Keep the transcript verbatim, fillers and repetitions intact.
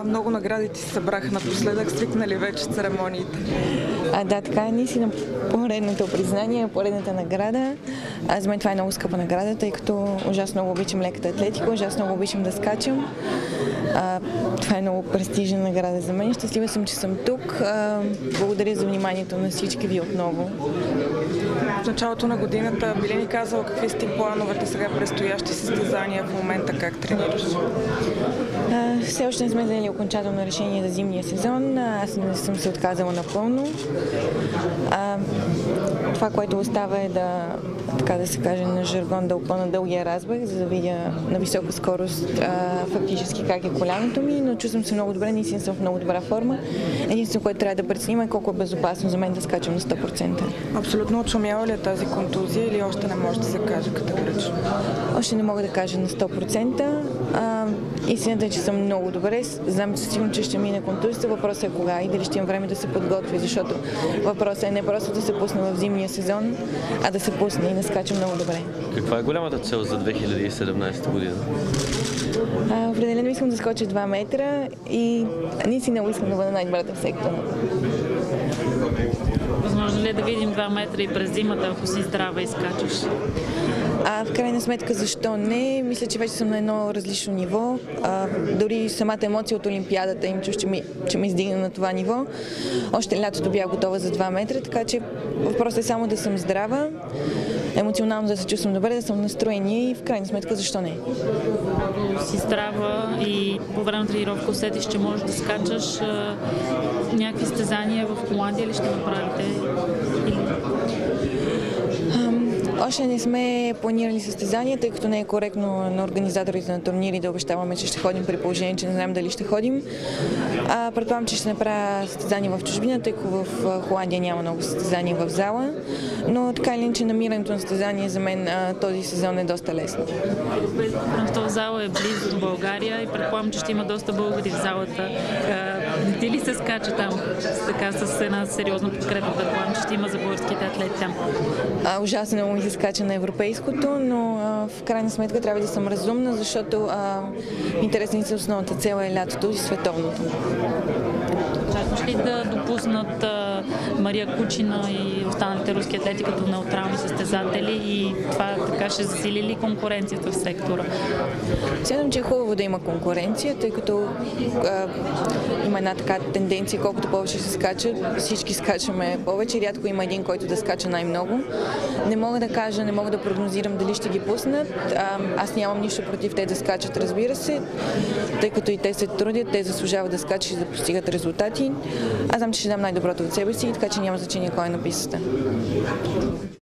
много награди ти се събраха напоследък, свикнали вече церемониите. А, да, така е наистина поредното признание, поредната награда. А, за мен това е много скъпа награда, тъй като ужасно много обичам леката атлетика, ужасно много обичам да скачам. А, това е много престижна награда за мен. Щастлива съм, че съм тук. А, благодаря за вниманието на всички ви отново. В началото на годината би ли ни казала какви са ти плановете сега предстоящи състезания в момента, как тренираш? А, все още не сме взели окончателно решение за зимния сезон. Аз не съм се отказала напълно. А, това, което остава е да, така да се каже на жаргон, да опълна дългия разбег, за да видя на висока скорост а, фактически как е коляното ми, но чувствам се много добре, наистина съм в много добра форма. Единствено, което трябва да преценим е колко е безопасно за мен да скачам на сто процента. Абсолютно отшумява ли е тази контузия или още не може да се каже категорично? Още не мога да кажа на сто процента. А, истината е, че съм много добре. Знам, че сигурно, че ще мине контузията. Въпросът е кога и дали ще имам време да се подготви, защото въпросът е не просто да се пусне в зимния сезон, а да се пусне и да скачам много добре. Каква е голямата цел за две хиляди и седемнадесета година? А, определено искам да скоча два метра и наистина искам да бъда най-добрата в сектора. Възможно ли е да видим два метра и през зимата, ако си здрава и скачаш? А в крайна сметка защо не? Мисля, че вече съм на едно различно ниво. А, дори самата емоция от Олимпиадата им чуш, че ми, че ме издигна на това ниво. Още лятото бях готова за два метра, така че въпросът е само да съм здрава, емоционално да се чувствам добре, да съм настроение и в крайна сметка защо не? Ако си здрава и по време на тренировка усетиш, че можеш да скачаш, а, някакви състезания в Холандия ли ще направите? Или... Още не сме планирали състезания, тъй като не е коректно на организаторите на турнири да обещаваме, че ще ходим при положение, че не знаем дали ще ходим. А, предполагам, че ще направя състезания в чужбина, тъй като в Холандия няма много състезания в зала, но така или иначе намирането на състезания за мен а, този сезон е доста лесно. В зала е близо до България и предполагам, че ще има доста българи в залата. А, ти ли се скача там така, с една сериозна подкрепа? Предполагам, че ще има за българските атлети там. А, ужасно много ми се скача на европейското, но а, в крайна сметка трябва да съм разумна, защото а, интересната основната цел е лятото и световното. Очакваш ли да допуснат а, Мария Кучина и останалите руски атлети като неутрални състезатели и това така ще засили ли конкуренцията в сектора? Смятам, че е хубаво да има конкуренция, тъй като а, има една така тенденция, колкото повече се скачат, всички скачаме повече, рядко има един, който да скача най-много. Не мога да кажа, не мога да прогнозирам дали ще ги пуснат. А, аз нямам нищо против те да скачат, разбира се, тъй като и те се трудят, те заслужават да скачат и да постигат резултати. Аз знам, че ще дам най-доброто от себе си, така че няма значение кой е на пистата.